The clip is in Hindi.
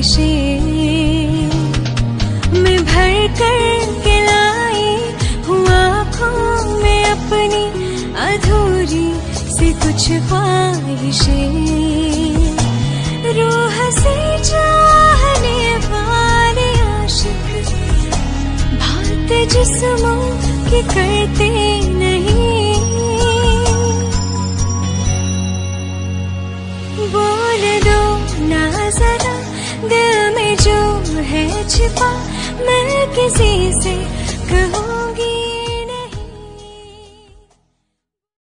ख्वाहिशें मैं भर कर के लाई हूँ आँखों में अपनी अधूरी सी कुछ ख्वाहिशें। रूह से चाहने वाले आशिक बात जिस्मों की करते नहीं। बोल दो ना जरा दिल में जो है छिपा, मैं किसी से कहूँगी।